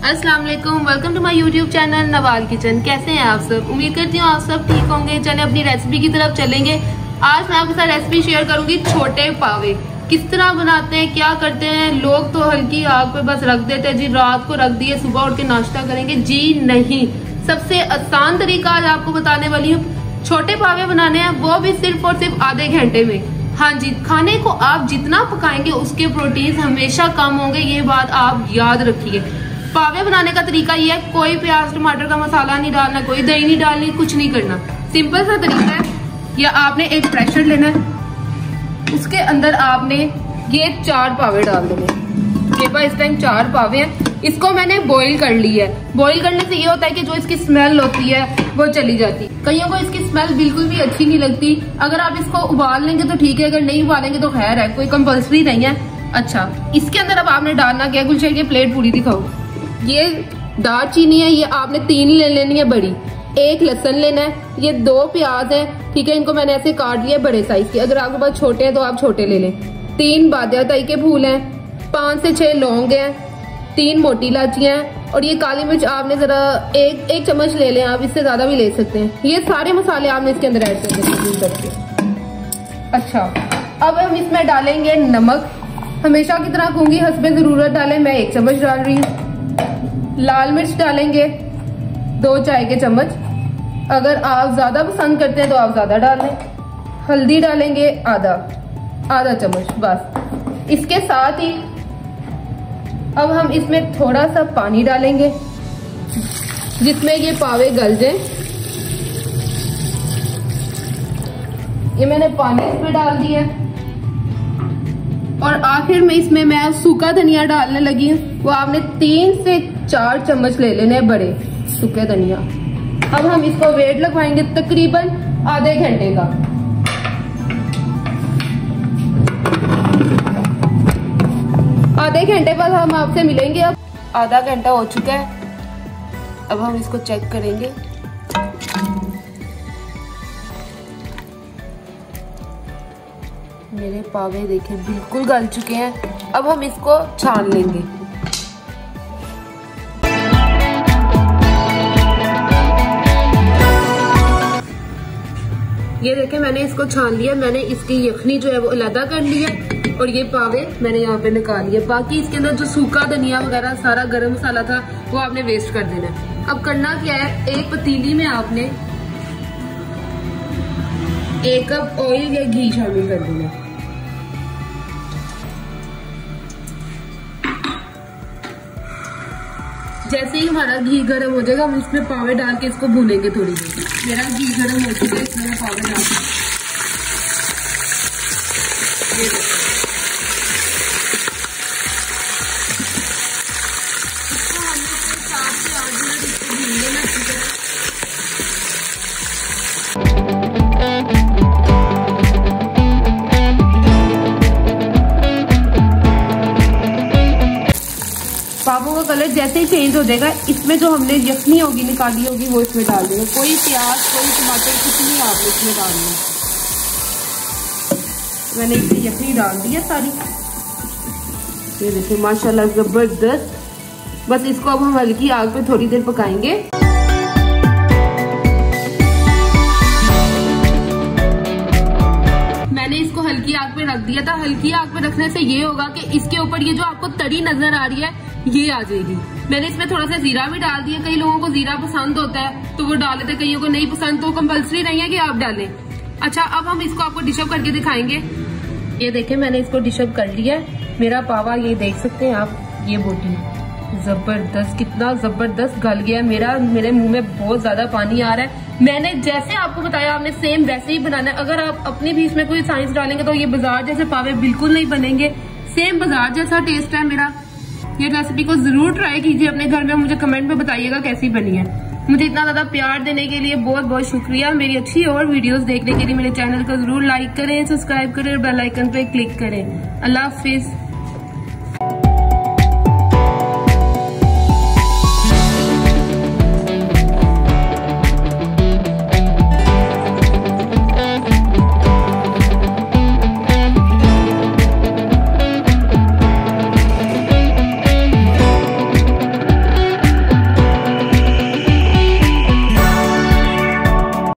अस्सलाम वालेकुम, welcome to my YouTube channel Nawal kitchen. कैसे हैं आप सब? उम्मीद करती हूँ आप सब ठीक होंगे। चलें अपनी रेसिपी की तरफ चलेंगे। आज मैं आपके साथ रेसिपी शेयर करूंगी छोटे पावे किस तरह बनाते हैं, क्या करते हैं। लोग तो हल्की आग पे बस रख देते हैं जी, रात को रख दिए सुबह उठ के नाश्ता करेंगे जी, नहीं। सबसे आसान तरीका आज आपको बताने वाली हूँ। छोटे पावे बनाने हैं, वो भी सिर्फ और सिर्फ आधे घंटे में। हाँ जी, खाने को आप जितना पकाएंगे उसके प्रोटीन हमेशा कम होंगे, ये बात आप याद रखिए। पावे बनाने का तरीका ये है, कोई प्याज टमाटर का मसाला नहीं डालना, कोई दही नहीं डालनी, कुछ नहीं करना। सिंपल सा तरीका है। या आपने एक प्रेशर लेना है, उसके अंदर आपने ये 4 पावे डाल देने। मेरे पास इस टाइम 4 पावे हैं। इसको मैंने बॉईल कर ली है। बॉईल करने से ये होता है कि जो इसकी स्मेल होती है वो चली जाती है। कईयों को इसकी स्मेल बिल्कुल भी अच्छी नहीं लगती। अगर आप इसको उबाल लेंगे तो ठीक है, अगर नहीं उबालेंगे तो खैर है, कोई कंपल्सरी नहीं है। अच्छा, इसके अंदर अब आपने डालना क्या? गुलशन की प्लेट पूरी दिखाओ। ये दालचीनी है, ये आपने 3 ले लेनी है बड़ी। 1 लहसुन लेना है, ये 2 प्याज है, ठीक है, इनको मैंने ऐसे काट लिया बड़े साइज के। अगर आपके पास छोटे हैं तो आप छोटे ले लें। 3 बादियाताई के फूल हैं, 5 से 6 लौंग हैं, 3 मोटी इलायचियां हैं, और ये काली मिर्च आपने जरा एक चम्मच ले लें, आप इससे ज्यादा भी ले सकते हैं। ये सारे मसाले आपने इसके अंदर ऐड करके। अच्छा, अब हम इसमें डालेंगे नमक। हमेशा की तरह कहूंगी हस्बे जरूरत डालें, मैं 1 चम्मच डाल रही हूँ। लाल मिर्च डालेंगे 2 चाय के चम्मच। अगर आप ज्यादा पसंद करते हैं तो आप ज्यादा डाल लें। हल्दी डालेंगे आधा चम्मच बस। इसके साथ ही अब हम इसमें थोड़ा सा पानी डालेंगे जिसमें ये पावे गल जाए। ये मैंने पानी इसमें डाल दिया और आखिर में इसमें मैं सूखा धनिया डालने लगी हूँ। वो आपने 3 से 4 चम्मच ले लेने बड़े सूखे धनिया। अब हम इसको वेट लगवाएंगे तकरीबन आधे घंटे का। आधे घंटे बाद हम आपसे मिलेंगे। अब आधा घंटा हो चुका है, अब हम इसको चेक करेंगे। मेरे पावे देखें बिल्कुल गल चुके हैं। अब हम इसको छान लेंगे। ये देखें मैंने इसको छान लिया। मैंने इसकी यखनी जो है वो अलग कर लिया और ये पावे मैंने यहाँ पे निकाल लिए। बाकी इसके अंदर जो सूखा धनिया वगैरह सारा गरम मसाला था वो आपने वेस्ट कर देना है। अब करना क्या है, एक पतीली में आपने 1 कप ऑयल या घी शामिल कर देना। जैसे ही हमारा घी गर्म हो जाएगा, हम इसमें पावे डाल के इसको भूनेंगे थोड़ी देर। मेरा घी गर्म हो चुका है, इसमें मैं पावे डाल के इसको हमने 7 से 8 मिनट इसको भून लेना अच्छी तरह। पावों का कलर जैसे ही चेंज हो जाएगा, इसमें जो हमने यखनी होगी निकाली होगी वो इसमें डाल देंगे। कोई प्याज कोई टमाटर कुछ नहीं आपने इसमें डालना। मैंने इसमें यखनी डाल दी है सारी। ये देखिए माशाल्लाह जबरदस्त। बस इसको अब हम हल्की आग पे थोड़ी देर पकाएंगे। मैंने इसको हल्की आग पे रख दिया था। हल्की आग पे रखने से ये होगा कि इसके ऊपर ये जो आपको तरी नजर आ रही है ये आ जाएगी। मैंने इसमें थोड़ा सा जीरा भी डाल दिया। कई लोगों को जीरा पसंद होता है तो वो डाल लेते, कईयों को नहीं पसंद, तो कंपल्सरी नहीं है कि आप डालें। अच्छा, अब हम इसको आपको डिशअप करके दिखाएंगे। ये देखें मैंने इसको डिशअप कर लिया है। मेरा पावा ये देख सकते हैं आप, ये बोटी जबरदस्त, कितना जबरदस्त गल गया। मेरे मुंह में बहुत ज्यादा पानी आ रहा है। मैंने जैसे आपको बताया आपने सेम वैसे ही बनाना है। अगर आप अपने भी इसमें कोई साइंस डालेंगे तो ये बाजार जैसे पावे बिल्कुल नहीं बनेंगे। सेम बाजार जैसा टेस्ट है मेरा। ये रेसिपी को जरूर ट्राई कीजिए अपने घर में, मुझे कमेंट में बताइएगा कैसी बनी है। मुझे इतना ज्यादा प्यार देने के लिए बहुत बहुत शुक्रिया। मेरी अच्छी और वीडियोस देखने के लिए मेरे चैनल को जरूर लाइक करें, सब्सक्राइब करें और बेल आइकन पे क्लिक करें। अल्लाह हाफिज।